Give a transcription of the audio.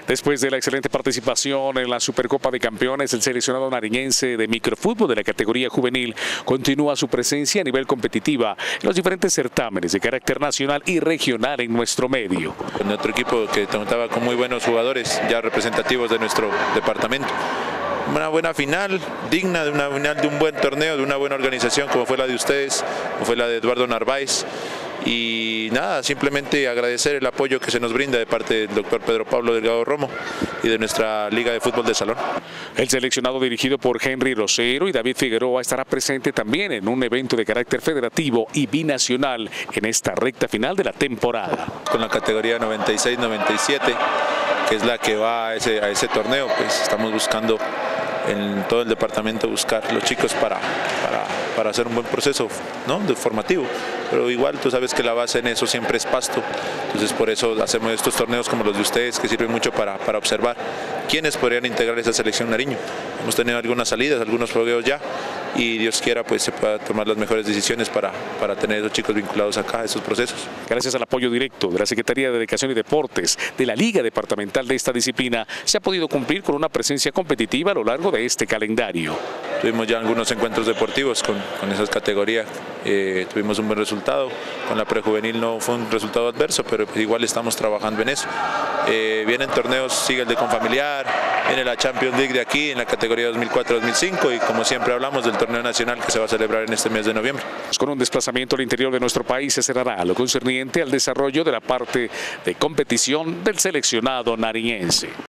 Después de la excelente participación en la Supercopa de Campeones, el seleccionado nariñense de microfútbol de la categoría juvenil continúa su presencia a nivel competitiva en los diferentes certámenes de carácter nacional y regional en nuestro medio. Nuestro equipo que contaba con muy buenos jugadores ya representativos de nuestro departamento. Una buena final, digna de una final de un buen torneo, de una buena organización como fue la de ustedes, como fue la de Eduardo Narváez. Y nada, simplemente agradecer el apoyo que se nos brinda de parte del doctor Pedro Pablo Delgado Romo y de nuestra Liga de Fútbol de Salón. El seleccionado dirigido por Henry Rosero y David Figueroa estará presente también en un evento de carácter federativo y binacional en esta recta final de la temporada. Con la categoría 96-97, que es la que va a ese torneo, pues estamos buscando en todo el departamento buscar los chicos para hacer un buen proceso, ¿no?, formativo, pero igual tú sabes que la base en eso siempre es Pasto, entonces por eso hacemos estos torneos como los de ustedes que sirven mucho para observar quiénes podrían integrar esa selección Nariño. Hemos tenido algunas salidas, algunos fogueos ya, y Dios quiera pues se pueda tomar las mejores decisiones para tener a esos chicos vinculados acá a esos procesos. Gracias al apoyo directo de la Secretaría de Educación y Deportes de la Liga Departamental de esta disciplina, se ha podido cumplir con una presencia competitiva a lo largo de este calendario. Tuvimos ya algunos encuentros deportivos con esas categorías, tuvimos un buen resultado, con la prejuvenil no fue un resultado adverso, pero igual estamos trabajando en eso. Vienen torneos, sigue el de Confamiliar, viene la Champions League de aquí en la categoría 2004-2005 y como siempre hablamos del torneo nacional que se va a celebrar en este mes de noviembre. Con un desplazamiento al interior de nuestro país se cerrará lo concerniente al desarrollo de la parte de competición del seleccionado nariñense.